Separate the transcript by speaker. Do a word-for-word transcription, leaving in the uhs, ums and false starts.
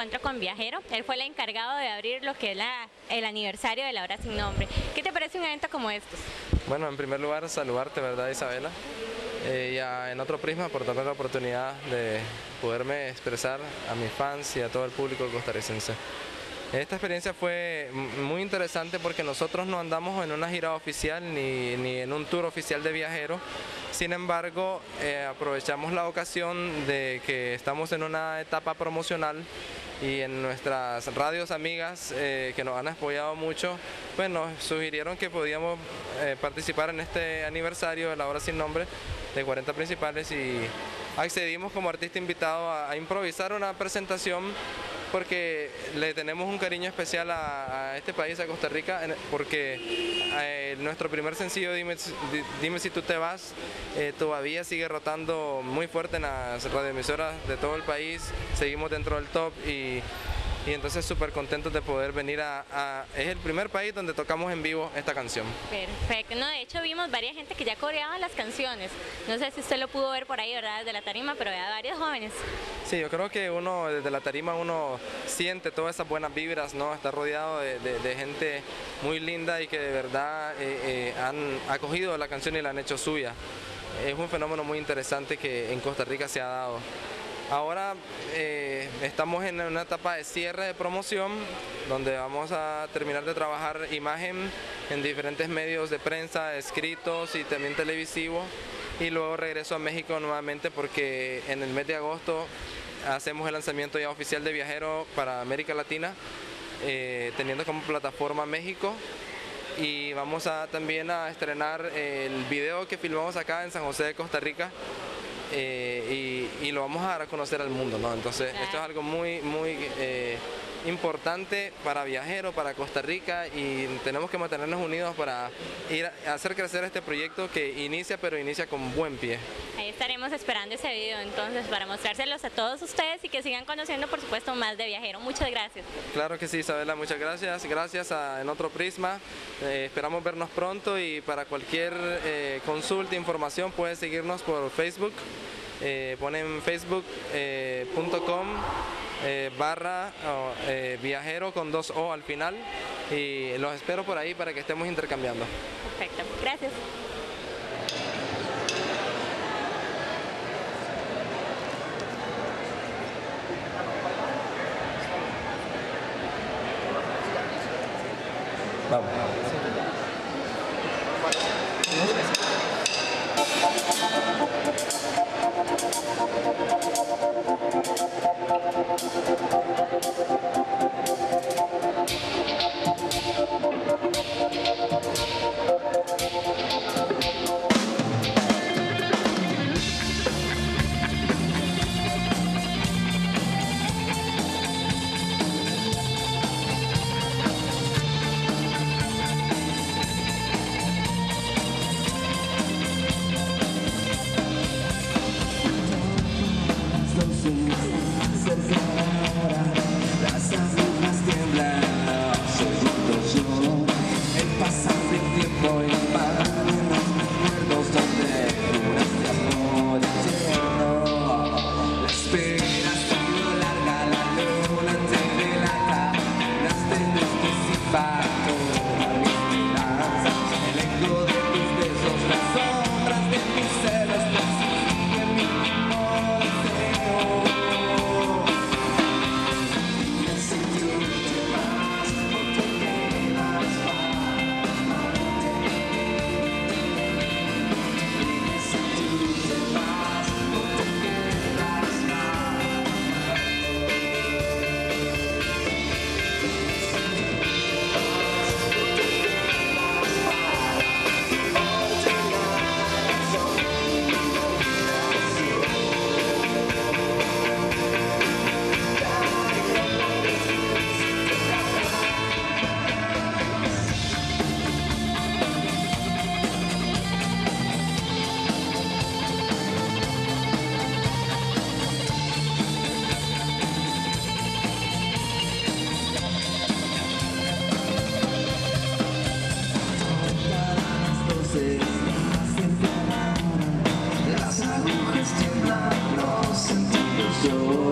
Speaker 1: encuentro con Viajero. Él fue el encargado de abrir lo que es la, el aniversario de La Hora Sin Nombre. ¿Qué te parece un evento como estos?
Speaker 2: Bueno, en primer lugar, saludarte, ¿verdad, Isabela? Eh, y a, en otro prisma por darme la oportunidad de poderme expresar a mis fans y a todo el público costarricense. Esta experiencia fue muy interesante porque nosotros no andamos en una gira oficial ni, ni en un tour oficial de Viajero. Sin embargo, eh, aprovechamos la ocasión de que estamos en una etapa promocional y en nuestras radios amigas eh, que nos han apoyado mucho, pues nos sugirieron que podíamos eh, participar en este aniversario de La Hora Sin Nombre de cuarenta principales y accedimos como artista invitado a, a improvisar una presentación porque le tenemos un cariño especial a, a este país, a Costa Rica, porque eh, nuestro primer sencillo, Dime, Dime si tú te vas, eh, todavía sigue rotando muy fuerte en las radioemisoras de todo el país, seguimos dentro del top y, y entonces súper contentos de poder venir a, a... Es el primer país donde tocamos en vivo esta canción.
Speaker 1: Perfecto, no, de hecho vimos varias gente que ya coreaba las canciones, no sé si usted lo pudo ver por ahí, ¿verdad?, desde la tarima, pero había varios jóvenes.
Speaker 2: Sí, yo creo que uno desde la tarima uno siente todas esas buenas vibras, ¿no? Está rodeado de, de, de gente muy linda y que de verdad eh, eh, han acogido la canción y la han hecho suya. Es un fenómeno muy interesante que en Costa Rica se ha dado. Ahora eh, estamos en una etapa de cierre de promoción donde vamos a terminar de trabajar imagen en diferentes medios de prensa, escritos y también televisivos, y luego regreso a México nuevamente porque en el mes de agosto hacemos el lanzamiento ya oficial de Viajero para América Latina, eh, teniendo como plataforma México, y vamos a también a estrenar el video que filmamos acá en San José de Costa Rica. Eh, y, y lo vamos a dar a conocer al mundo, ¿no? Entonces claro, esto es algo muy, muy eh, importante para Viajero, para Costa Rica, y tenemos que mantenernos unidos para ir a hacer crecer este proyecto que inicia, pero inicia con buen pie.
Speaker 1: Ahí estaremos esperando ese video entonces para mostrárselos a todos ustedes y que sigan conociendo, por supuesto, más de Viajero. Muchas gracias.
Speaker 2: Claro que sí, Isabela, muchas gracias. Gracias a En Otro Prisma. Eh, esperamos vernos pronto y para cualquier eh, consulta, información, puedes seguirnos por Facebook. Eh, ponen facebook punto com eh, eh, barra oh, eh, Viajero con dos O al final, y los espero por ahí para que estemos intercambiando.
Speaker 1: Perfecto, gracias.
Speaker 2: Vamos.
Speaker 3: Las agujas tiemblan, los sentidos yo